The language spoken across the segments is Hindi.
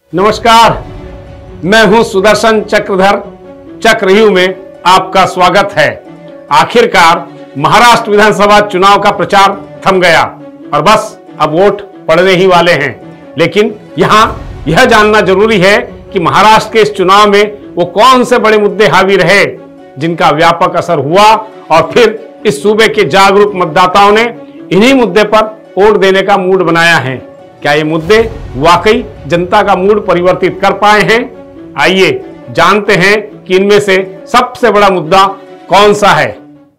नमस्कार, मैं हूं सुदर्शन चक्रधर। चक्रव्यूह में आपका स्वागत है। आखिरकार महाराष्ट्र विधानसभा चुनाव का प्रचार थम गया और बस अब वोट पड़ने ही वाले हैं। लेकिन यहां यह जानना जरूरी है कि महाराष्ट्र के इस चुनाव में वो कौन से बड़े मुद्दे हावी रहे जिनका व्यापक असर हुआ और फिर इस सूबे के जागरूक मतदाताओं ने इन्हीं मुद्दे पर वोट देने का मूड बनाया है। क्या ये मुद्दे वाकई जनता का मूड परिवर्तित कर पाए हैं? आइए जानते हैं कि इनमें से सबसे बड़ा मुद्दा कौन सा है।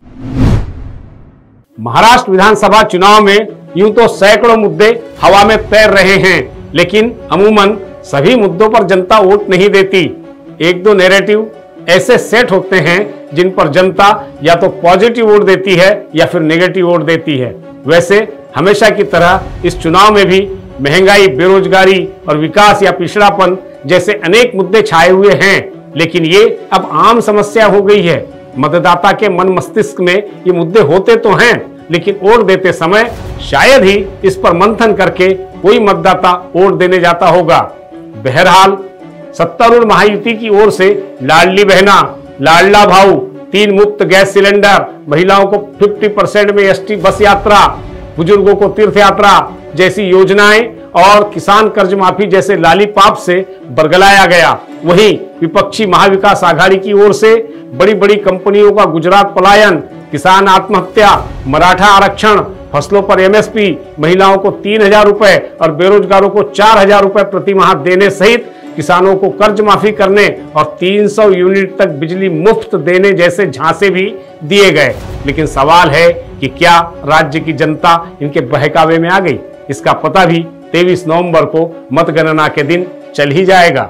महाराष्ट्र विधानसभा चुनाव में यूं तो सैकड़ों मुद्दे हवा में तैर रहे हैं, लेकिन अमूमन सभी मुद्दों पर जनता वोट नहीं देती। एक दो नैरेटिव ऐसे सेट होते हैं जिन पर जनता या तो पॉजिटिव वोट देती है या फिर नेगेटिव वोट देती है। वैसे हमेशा की तरह इस चुनाव में भी महंगाई, बेरोजगारी और विकास या पिछड़ापन जैसे अनेक मुद्दे छाए हुए हैं, लेकिन ये अब आम समस्या हो गई है। मतदाता के मन मस्तिष्क में ये मुद्दे होते तो हैं, लेकिन वोट देते समय शायद ही इस पर मंथन करके कोई मतदाता वोट देने जाता होगा। बहरहाल सत्तारूढ़ महायुति की ओर से लाडली बहना, लाडला भाऊ, 3 मुफ्त गैस सिलेंडर, महिलाओं को 50% में एसटी बस यात्रा, बुजुर्गों को तीर्थ यात्रा जैसी योजनाएं और किसान कर्ज माफी जैसे लालीपाप से बरगलाया गया। वहीं विपक्षी महाविकास आघाड़ी की ओर से बड़ी बड़ी कंपनियों का गुजरात पलायन, किसान आत्महत्या, मराठा आरक्षण, फसलों पर एमएसपी, महिलाओं को 3,000 रुपए और बेरोजगारों को 4,000 रुपए प्रति माह देने सहित किसानों को कर्ज माफी करने और 300 यूनिट तक बिजली मुफ्त देने जैसे झांसे भी दिए गए। लेकिन सवाल है कि क्या राज्य की जनता इनके बहकावे में आ गई? इसका पता भी 23 नवंबर को मतगणना के दिन चल ही जाएगा।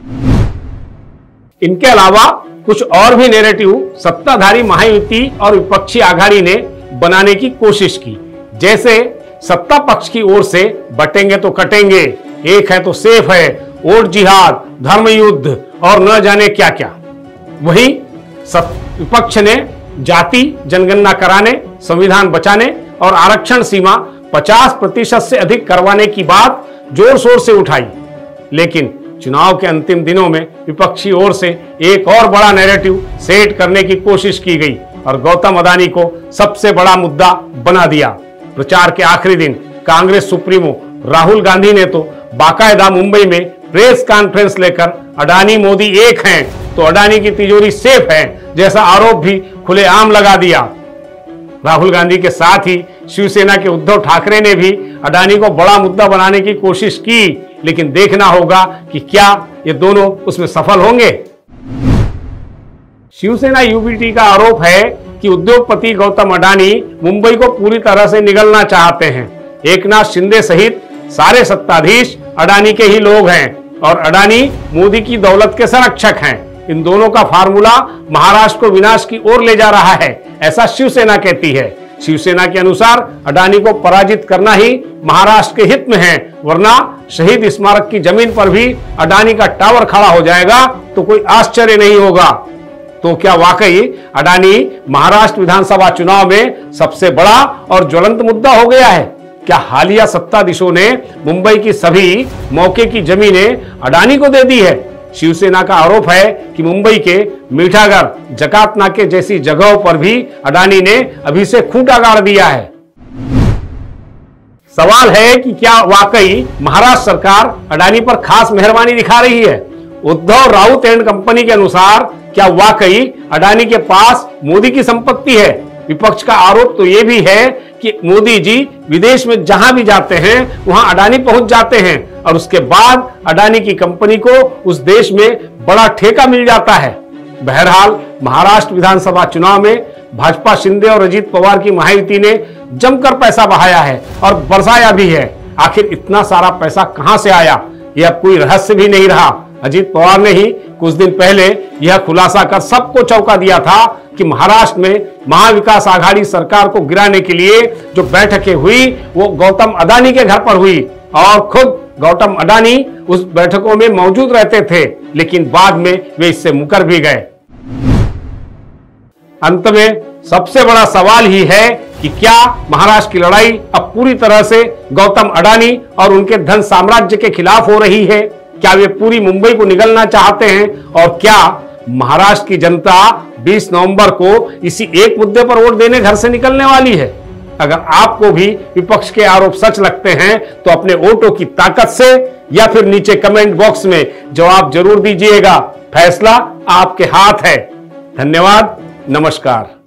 इनके अलावा कुछ और भी नैरेटिव सत्ताधारी महायुति और विपक्षी आघाड़ी ने बनाने की कोशिश की। जैसे सत्ता पक्ष की ओर से बटेंगे तो कटेंगे, एक है तो सेफ है, वोट जिहाद, धर्म युद्ध और न जाने क्या क्या। वहीं विपक्ष ने जाति जनगणना कराने, संविधान बचाने और आरक्षण सीमा 50% से अधिक करवाने की बात जोर शोर से उठाई। लेकिन चुनाव के अंतिम दिनों में विपक्षी ओर से एक और बड़ा नैरेटिव सेट करने की कोशिश की गई और गौतम अडानी को सबसे बड़ा मुद्दा बना दिया। प्रचार के आखिरी दिन कांग्रेस सुप्रीमो राहुल गांधी ने तो बाकायदा मुंबई में प्रेस कॉन्फ्रेंस लेकर अडानी मोदी एक हैं तो अडानी की तिजोरी सेफ है जैसा आरोप भी खुलेआम लगा दिया। राहुल गांधी के साथ ही शिवसेना के उद्धव ठाकरे ने भी अडानी को बड़ा मुद्दा बनाने की कोशिश की, लेकिन देखना होगा कि क्या ये दोनों उसमें सफल होंगे। शिवसेना यूबीटी का आरोप है कि उद्योगपति गौतम अडानी मुंबई को पूरी तरह से निगलना चाहते हैं। एकनाथ शिंदे सहित सारे सत्ताधीश अडानी के ही लोग हैं और अडानी मोदी की दौलत के संरक्षक हैं। इन दोनों का फार्मूला महाराष्ट्र को विनाश की ओर ले जा रहा है, ऐसा शिवसेना कहती है। शिवसेना के अनुसार अडानी को पराजित करना ही महाराष्ट्र के हित में है, वरना शहीद स्मारक की जमीन पर भी अडानी का टावर खड़ा हो जाएगा तो कोई आश्चर्य नहीं होगा। तो क्या वाकई अडानी महाराष्ट्र विधानसभा चुनाव में सबसे बड़ा और ज्वलंत मुद्दा हो गया है? क्या हालिया सत्ताधीशों ने मुंबई की सभी मौके की जमीनें अडानी को दे दी है? शिवसेना का आरोप है कि मुंबई के मीठागर, जकात नाके जैसी जगहों पर भी अडानी ने अभी से खूंटा गाड़ दिया है। सवाल है कि क्या वाकई महाराष्ट्र सरकार अडानी पर खास मेहरबानी दिखा रही है? उद्धव राउत एंड कंपनी के अनुसार क्या वाकई अडानी के पास मोदी की संपत्ति है? विपक्ष का आरोप तो यह भी है कि मोदी जी विदेश में जहां भी जाते हैं वहां अडानी पहुंच जाते हैं और उसके बाद अडानी की कंपनी को उस देश में बड़ा ठेका मिल जाता है। बहरहाल महाराष्ट्र विधानसभा चुनाव में भाजपा शिंदे और अजीत पवार की महायुति ने जमकर पैसा बहाया है और बरसाया भी है। आखिर इतना सारा पैसा कहां से आया, यह अब कोई रहस्य भी नहीं रहा। अजीत पवार ने ही कुछ दिन पहले यह खुलासा कर सबको चौंका दिया था कि महाराष्ट्र में महाविकास आघाड़ी सरकार को गिराने के लिए जो बैठकें हुई वो गौतम अडानी के घर पर हुई और खुद गौतम अडानी उस बैठकों में मौजूद रहते थे, लेकिन बाद में वे इससे मुकर भी गए। अंत में सबसे बड़ा सवाल ही है कि क्या महाराष्ट्र की लड़ाई अब पूरी तरह से गौतम अडानी और उनके धन साम्राज्य के खिलाफ हो रही है? क्या वे पूरी मुंबई को निगलना चाहते हैं? और क्या महाराष्ट्र की जनता 20 नवंबर को इसी एक मुद्दे पर वोट देने घर से निकलने वाली है? अगर आपको भी विपक्ष के आरोप सच लगते हैं तो अपने वोटों की ताकत से या फिर नीचे कमेंट बॉक्स में जवाब जरूर दीजिएगा। फैसला आपके हाथ है। धन्यवाद। नमस्कार।